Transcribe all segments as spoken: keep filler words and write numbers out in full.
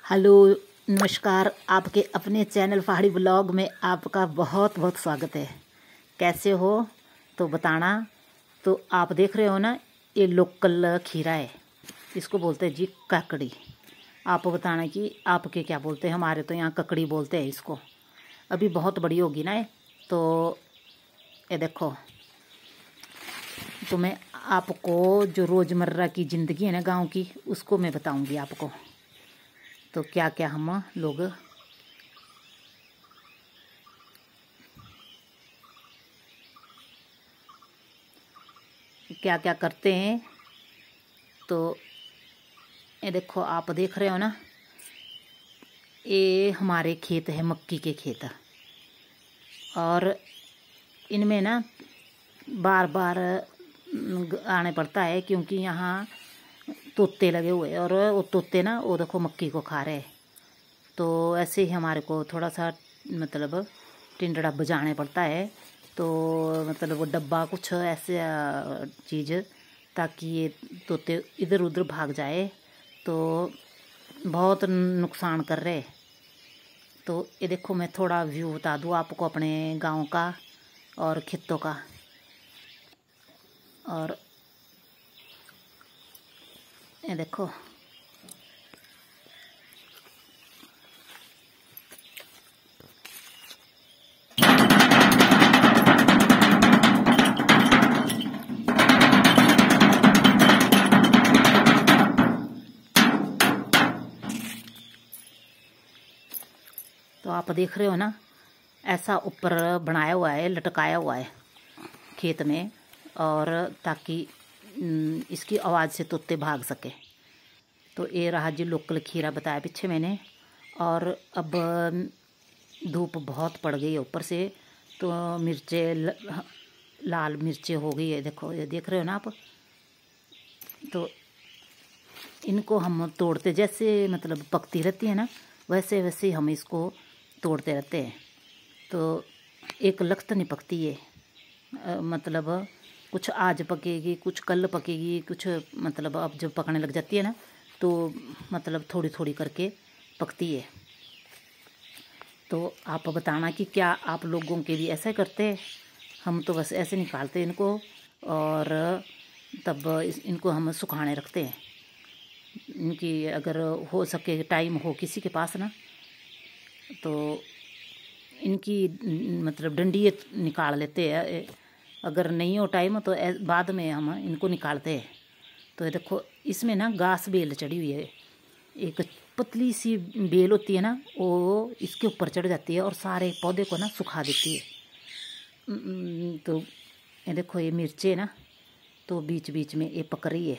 Hello, नमस्कार। आपके अपने चैनल पहाड़ी ब्लॉग में आपका बहुत बहुत स्वागत है। कैसे हो तो बताना। तो आप देख रहे हो ना, ये लोकल खीरा है, इसको बोलते हैं जी ककड़ी। आप बताना कि आपके क्या बोलते हैं। हमारे तो यहाँ ककड़ी बोलते हैं इसको। अभी बहुत बड़ी होगी ना ये, तो ये देखो। तो मैं आपको जो रोज़मर्रा की ज़िंदगी है ना गांव की, उसको मैं बताऊंगी आपको। तो क्या क्या हम लोग क्या क्या करते हैं। तो ये देखो, आप देख रहे हो ना, ये हमारे खेत है, मक्की के खेत। और इनमें ना बार बार आने पड़ता है, क्योंकि यहाँ तोते लगे हुए हैं। और वो तोते ना, वो देखो मक्की को खा रहे हैं। तो ऐसे ही हमारे को थोड़ा सा मतलब टिंडड़ा बजाने पड़ता है। तो मतलब वो डब्बा कुछ ऐसे चीज़, ताकि ये तोते इधर उधर भाग जाए। तो बहुत नुकसान कर रहे। तो ये देखो, मैं थोड़ा व्यू बता दूँ आपको अपने गांव का और खेतों का। और ये देखो, तो आप देख रहे हो ना, ऐसा ऊपर बनाया हुआ है, लटकाया हुआ है खेत में, और ताकि इसकी आवाज़ से तोते भाग सके। तो ये रहा जी लोकल खीरा बताया पीछे मैंने। और अब धूप बहुत पड़ गई है ऊपर से, तो मिर्चें, लाल मिर्चें हो गई है। देखो, ये देख रहे हो ना आप। तो इनको हम तोड़ते, जैसे मतलब पकती रहती है ना, वैसे वैसे हम इसको तोड़ते रहते हैं। तो एक लख्त नहीं पकती है, मतलब कुछ आज पकेगी, कुछ कल पकेगी, कुछ मतलब अब जब पकने लग जाती है ना, तो मतलब थोड़ी थोड़ी करके पकती है। तो आप बताना कि क्या आप लोगों के भी ऐसा करते हैं। हम तो बस ऐसे निकालते हैं इनको, और तब इस इनको हम सुखाने रखते हैं। इनकी अगर हो सके, टाइम हो किसी के पास ना, तो इनकी मतलब डंडी निकाल लेते हैं। अगर नहीं हो टाइम तो बाद में हम इनको निकालते हैं। तो ये देखो, इसमें ना घास बेल चढ़ी हुई है। एक पतली सी बेल होती है ना, वो इसके ऊपर चढ़ जाती है और सारे पौधे को ना सुखा देती है। तो ये देखो, ये मिर्चें ना, तो बीच बीच में ये पक रही है।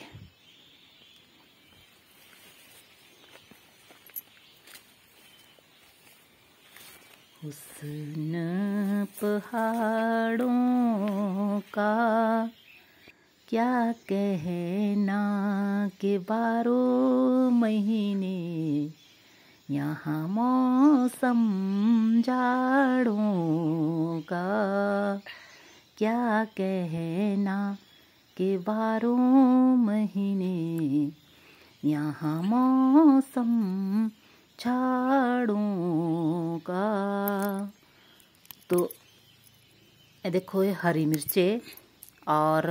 हुस्न पहाड़ों का क्या कहना, के बारह महीने यहाँ मौसम जाड़ों का क्या कहना, के बारह महीने यहाँ मौसम झाड़ों का। तो ये देखो, ये हरी मिर्चें, और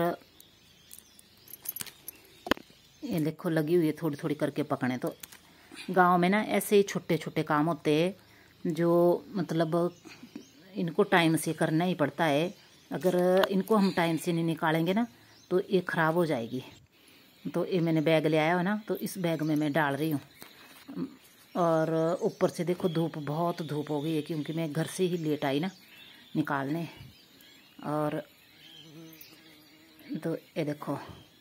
ये देखो लगी हुई है थोड़ी थोड़ी करके पकने। तो गांव में ना ऐसे ही छोटे छोटे काम होते हैं, जो मतलब इनको टाइम से करना ही पड़ता है। अगर इनको हम टाइम से नहीं निकालेंगे ना, तो ये ख़राब हो जाएगी। तो ये मैंने बैग ले आया हो ना, तो इस बैग में मैं डाल रही हूँ। और ऊपर से देखो, धूप, बहुत धूप हो गई है, क्योंकि मैं घर से ही लेट आई ना निकालने। और तो ये देखो,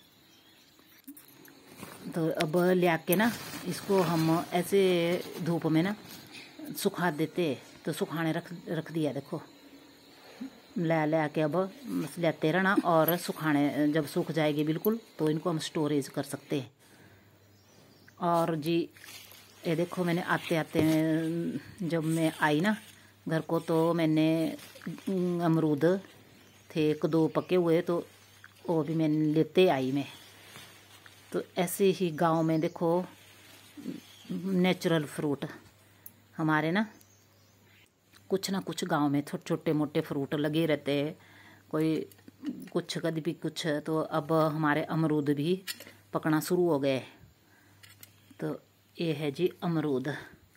तो अब ले आके ना इसको हम ऐसे धूप में ना सुखा देते। तो सुखाने रख रख दिया। देखो, ले ले आके अब बस लेते रहना, और सुखाने जब सूख जाएगी बिल्कुल, तो इनको हम स्टोरेज कर सकते हैं। और जी ये देखो, मैंने आते आते जब मैं आई ना घर को, तो मैंने अमरूद थे एक दो पके हुए, तो वो भी मैंने लेते आई मैं। तो ऐसे ही गांव में देखो, नेचुरल फ्रूट हमारे ना कुछ ना कुछ गांव में छोटे छोटे मोटे फ्रूट लगे रहते हैं, कोई कुछ कभी भी कुछ। तो अब हमारे अमरूद भी पकना शुरू हो गए। तो ये है जी अमरूद।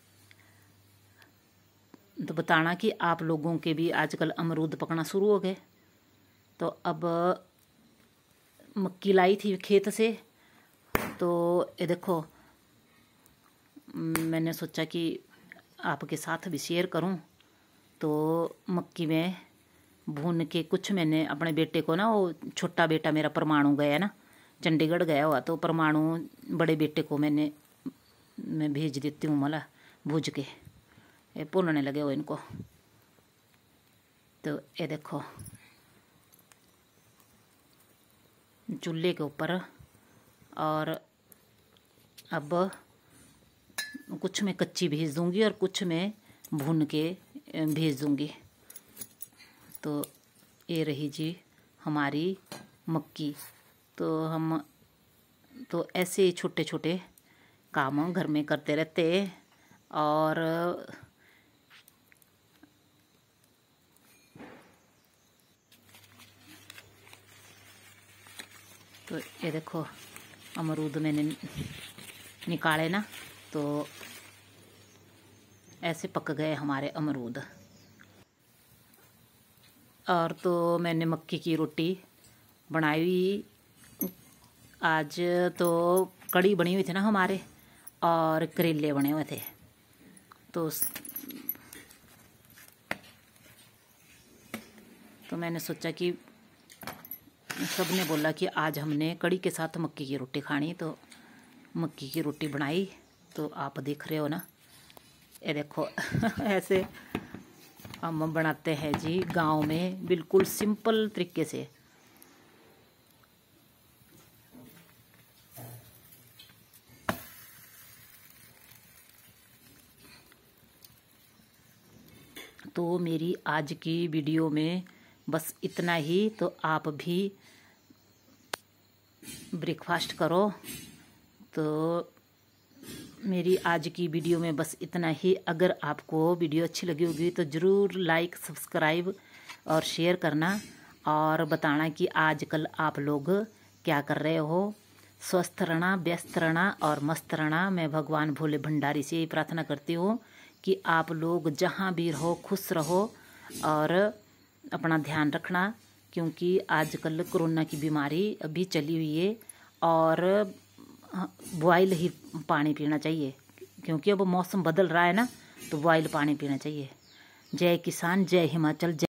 तो बताना कि आप लोगों के भी आजकल अमरूद पकना शुरू हो गए। तो अब मक्की लाई थी खेत से, तो ये देखो मैंने सोचा कि आपके साथ भी शेयर करूं। तो मक्की में भून के कुछ मैंने अपने बेटे को ना, वो छोटा बेटा मेरा परमाणु गया ना, चंडीगढ़ गया हुआ, तो परमाणु बड़े बेटे को मैंने मैं भेज देती हूँ मला भूज के, ये भूनने लगे हो इनको। तो ये देखो चूल्हे के ऊपर, और अब कुछ मैं कच्ची भेज दूंगी और कुछ मैं भून के भेज दूंगी। तो ये रही जी हमारी मक्की। तो हम तो ऐसे छोटे छोटे काम घर में करते रहते हैं। और तो ये देखो अमरूद मैंने निकाले ना, तो ऐसे पक गए हमारे अमरूद। और तो मैंने मक्की की रोटी बनाई आज। तो कड़ी बनी हुई थी ना हमारे, और करेले बने हुए थे। तो तो मैंने सोचा कि सबने बोला कि आज हमने कड़ी के साथ मक्की की रोटी खानी, तो मक्की की रोटी बनाई। तो आप देख रहे हो ना, ये देखो ऐसे हम बनाते हैं जी गांव में, बिल्कुल सिंपल तरीके से। तो मेरी आज की वीडियो में बस इतना ही। तो आप भी ब्रेकफास्ट करो। तो मेरी आज की वीडियो में बस इतना ही। अगर आपको वीडियो अच्छी लगी होगी तो ज़रूर लाइक, सब्सक्राइब और शेयर करना, और बताना कि आजकल आप लोग क्या कर रहे हो। स्वस्थ रहना, व्यस्त रहना और मस्त रहना। मैं भगवान भोले भंडारी से यही प्रार्थना करती हूँ कि आप लोग जहाँ भी रहो खुश रहो और अपना ध्यान रखना, क्योंकि आजकल कोरोना की बीमारी अभी चली हुई है। और बॉयल ही पानी पीना चाहिए, क्योंकि अब मौसम बदल रहा है ना, तो बॉयल पानी पीना चाहिए। जय किसान, जय हिमाचल, जय